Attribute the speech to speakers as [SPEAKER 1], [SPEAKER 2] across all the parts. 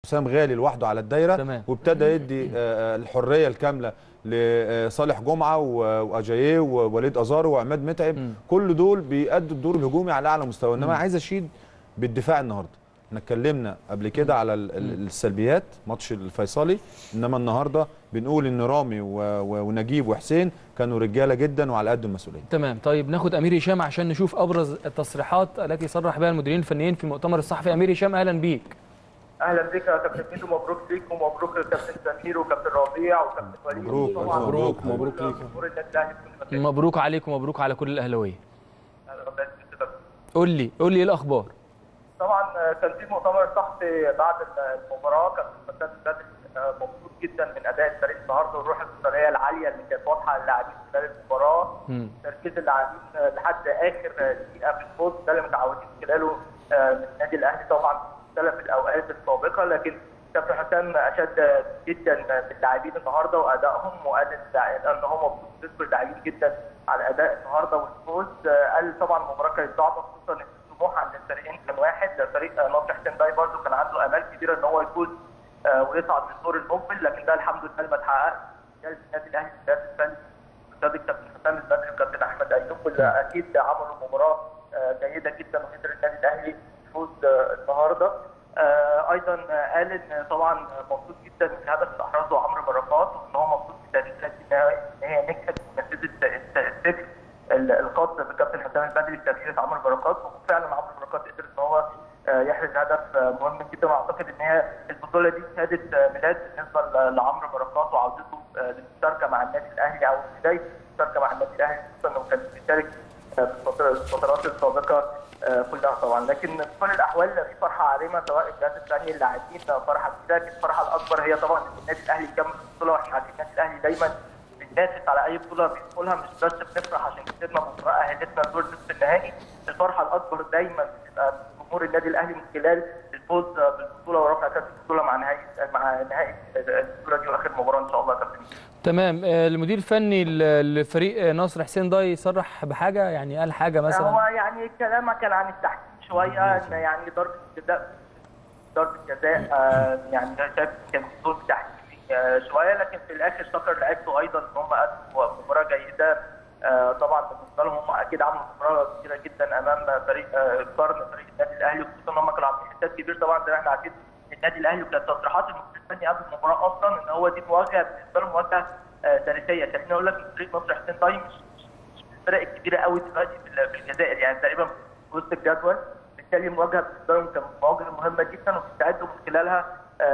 [SPEAKER 1] حسام غالي لوحده على الدايره.
[SPEAKER 2] تمام.
[SPEAKER 1] وابتدى يدي الحريه الكامله لصالح جمعه واجاييه ووليد ازارو وعماد متعب. كل دول بيأدوا الدور الهجومي على اعلى مستوى. انما عايز اشيد بالدفاع النهارده. احنا اتكلمنا قبل كده على السلبيات ماتش الفيصلي، انما النهارده بنقول ان رامي ونجيب وحسين كانوا رجاله جدا وعلى قد المسؤوليه.
[SPEAKER 2] تمام. طيب ناخد امير هشام عشان نشوف ابرز التصريحات التي صرح بها المديرين الفنيين في المؤتمر الصحفي. امير هشام، اهلا بيك.
[SPEAKER 3] اهلا بك يا كابتن ميدو، مبروك ليك ومبروك لكابتن سمير وكابتن ربيع وكابتن وليد.
[SPEAKER 1] مبروك
[SPEAKER 3] ليك.
[SPEAKER 2] مبروك عليك ومبروك على كل الاهلاويه. قول لي ايه الاخبار؟
[SPEAKER 3] طبعا كان في مؤتمر صحفي بعد المباراه، كان حسام البدري مبسوط جدا من اداء الفريق النهارده والروح القتاليه العاليه اللي كانت واضحه للاعبين خلال المباراه. تركيز اللاعبين لحد اخر دقيقه في الفوز، ده اللي متعودين خلاله من النادي الاهلي طبعا في الاوقات السابقه، لكن كابتن حسام اشاد جدا باللاعبين النهارده وادائهم، وقال ان هو مبسوط بيشكر اللاعبين جدا على اداء النهارده والفوز. قال طبعا المباراه كانت صعبه، خصوصا ان الطموح عند الفريقين كان واحد. فريق نصر حسين داي برده كان عنده امال كبيره ان هو يفوز ويصعد للدور المقبل، لكن ده الحمد لله ما اتحققش. النادي الاهلي الجهاز الفني قياده كابتن حسام البدري وكابتن احمد ايوب اللي اكيد عملوا مباراه جيده جدا، وقدر النادي الاهلي يفوز النهارده. ايضا قال ان طبعا مبسوط جدا من الهدف اللي احرزه عمرو بركات، وان هو مبسوط بالتاريخ ان هي نجحت ونفذت الفكر الخاص بكابتن حسام البدري لتغيير عمرو بركات، وفعلا عمرو بركات قدر ان هو يحرز هدف مهم جدا. واعتقد ان هي البطوله دي شهاده ميلاد بالنسبه لعمرو بركات وعودته للمشاركه مع النادي الاهلي، او بدايه المشاركه مع النادي الاهلي، خصوصا انه كان بيشارك في الفترات السابقه كلها طبعا. لكن في كل الاحوال في فرحه عارمه، سواء الجهاز الفني اللاعبين فرحه كبيره. لكن الفرحه الاكبر هي طبعا ان النادي الاهلي يكمل البطوله، واحنا عارفين النادي الاهلي دايما بننافس على اي بطوله بيدخلها، مش بس بنفرح عشان كسبنا مباراه اهلتنا لدور نصف النهائي. الفرحه الاكبر دايما بتبقى جمهور النادي الاهلي من خلال الفوز بالبطوله ورفع كاس البطوله مع نهائي البطوله دي واخر مباراه ان شاء الله يا كابتن.
[SPEAKER 2] تمام. المدير الفني لفريق نصر حسين داي صرح بحاجه، يعني قال حاجه مثلا؟
[SPEAKER 3] هو يعني كلامه كان عن التحكيم شويه، ان يعني ضربه الجزاء يعني شايف كان ظلم تحكيمي شويه، لكن في الاخر شكر لعيبته ايضا ان هم ادوا مباراه جيده. طبعا بالنسبه لهم هم اكيد عملوا مباراه كبيره جدا امام فريق قرن فريق النادي الاهلي، خصوصا ان هم كانوا عاملين حساب كبير طبعا زي ما احنا عارفين النادي الاهلي. وكانت تصريحات المدير الفني قبل المباراه اصلا ان هو دي مواجهه بالنسبه له مواجهه تاريخيه. خليني اقول لك ان فريق نصر حسين داي مش من الفرق الكبيره قوي دلوقتي في الجزائر، يعني تقريبا في وسط الجدول. بالتالي المواجهه بالنسبه لهم كانت مواجهه مهمه جدا، وبيستعدوا من خلالها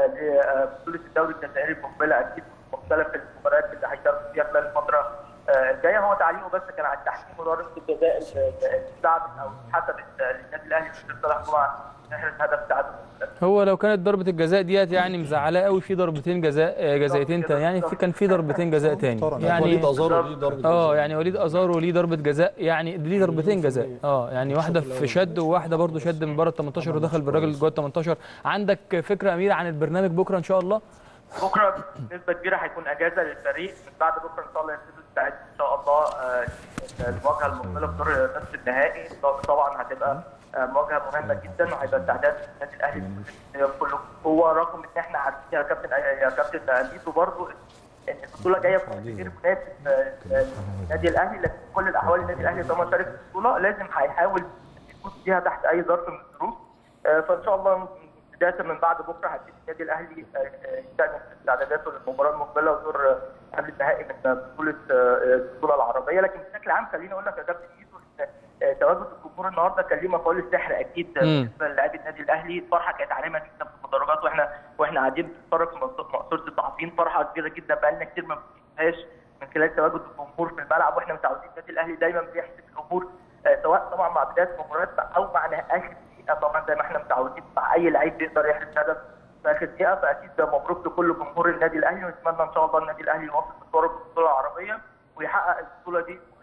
[SPEAKER 3] لبطوله الدوري الجزائري المقبله اكيد مختلف المباريات اللي هيشاركوا فيها خلال الفتره الجايه. هو تعليقه بس كان على التحكيم وضربه الجزاء اللي اتلعبت او اتحسبت للنادي الاهلي في صالح جمعه نحرز هدف تعادل.
[SPEAKER 2] هو لو كانت ضربه الجزاء ديت يعني مزعلاه قوي، في ضربتين جزائتين يعني كان في ضربتين جزاء تاني، يعني
[SPEAKER 1] وليد ازارو ليه ضربه جزاء.
[SPEAKER 2] يعني وليد ازارو ليه ضربه جزاء، يعني ليه ضربتين جزاء. يعني واحده في شد وواحده برده شد من بره ال 18 ودخل بالراجل جوه ال 18. عندك فكره اميره عن البرنامج بكره ان شاء الله؟
[SPEAKER 3] بكره بنسبه كبيره هيكون اجازه للفريق، من بعد بكره ان شاء الله يبتدوا يستعدوا ان شاء الله المواجهه المقبله في دور نصف النهائي. طبعا هتبقى مواجهه مهمه جدا، وهيبقى استعداد النادي الاهلي بكل قوه، رغم ان احنا عارفين يا كابتن ميدو برضه ان البطوله جايه بشكل كتير مناسب النادي الاهلي. لكن في كل الاحوال النادي الاهلي طالما شارك في البطوله لازم هيحاول يفوز فيها تحت اي ظرف من الظروف. فان شاء الله بدايه من بعد بكره هيبتدي النادي الاهلي يستأنف استعداداته للمباراه المقبله ودور قبل النهائي من البطوله العربيه. لكن بشكل عام خليني اقول لك يا كابتن ميدو ان تواجد الجمهور النهارده كان ليه مفعول السحر اكيد بالنسبه للاعبي النادي الاهلي. الفرحه كانت عارمه جدا في المدرجات، واحنا قاعدين بنتفرج في مقصوره الصحفيين، فرحه كبيره جدا بقالنا كتير ما بنشوفهاش من خلال تواجد الجمهور في الملعب. واحنا متعودين النادي الاهلي دايما بيحسب الامور سواء طبعا مع بدايه المباريات او مع اخر دقيقه، طبعا زي ما احنا متعودين مع اي لعيب بيقدر يحرز هدف في اخر دقيقه. فاكيد مبروك لكل جمهور النادي الاهلي، ونتمنى ان شاء الله النادي الاهلي يوصل مشواره في البطوله العربيه ويحقق البطوله دي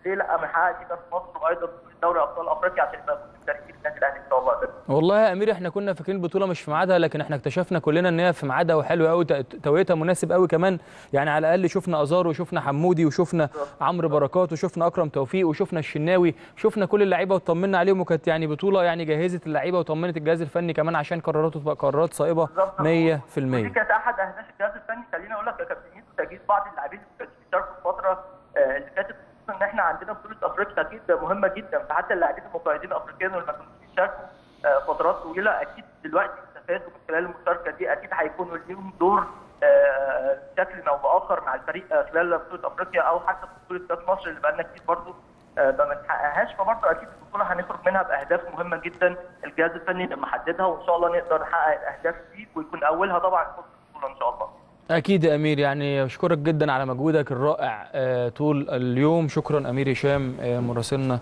[SPEAKER 3] ليه لا ما نحقق دي في مصر وايضا بطوله دوري ابطال افريقيا عشان يبقى في تركيز النادي الاهلي ان شاء الله.
[SPEAKER 2] والله يا امير احنا كنا فاكرين البطوله مش في ميعادها، لكن احنا اكتشفنا كلنا ان هي في ميعادها وحلوه قوي، توقيتها مناسب قوي كمان. يعني على الاقل شفنا ازار وشفنا حمودي وشفنا عمرو بركات وشفنا اكرم توفيق وشفنا الشناوي، شفنا كل اللعيبه وطمنا عليهم، وكانت يعني بطوله يعني جهزت اللعيبه وطمنت الجهاز الفني كمان عشان قراراته تبقى قرارات صائبه 100%.
[SPEAKER 3] ودي كانت احد اهداف الجهاز الفني. خليني اقول لك يا كابتن ميدو، تجهيز بعض اللاعبين اللي بيشاركوا الفتره اللي فاتت، خصوصا ان احنا عندنا بطوله افريقيا اكيد مهمه جدا، فحتى اللاعبين المقيدين افريقيا واللي ما كانوش بيشاركوا فترات طويله اكيد دلوقتي استفادوا من خلال المشاركه دي، اكيد هيكونوا ليهم دور بشكل او باخر مع الفريق خلال بطوله افريقيا او حتى بطوله كاس مصر اللي بقالنا كتير برضه ما بنحققهاش. فبرضه اكيد البطوله هنخرج منها باهداف مهمه جدا الجهاز الفني اللي محددها، وان شاء الله نقدر نحقق الاهداف دي ويكون اولها طبعا فوز البطوله ان شاء الله.
[SPEAKER 2] اكيد يا امير، يعني اشكرك جدا على مجهودك الرائع طول اليوم. شكرا امير هشام مراسلنا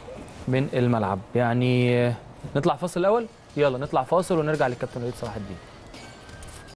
[SPEAKER 2] من الملعب. يعني نطلع فاصل الاول، يلا نطلع فاصل ونرجع للكابتن وليد صلاح الدين.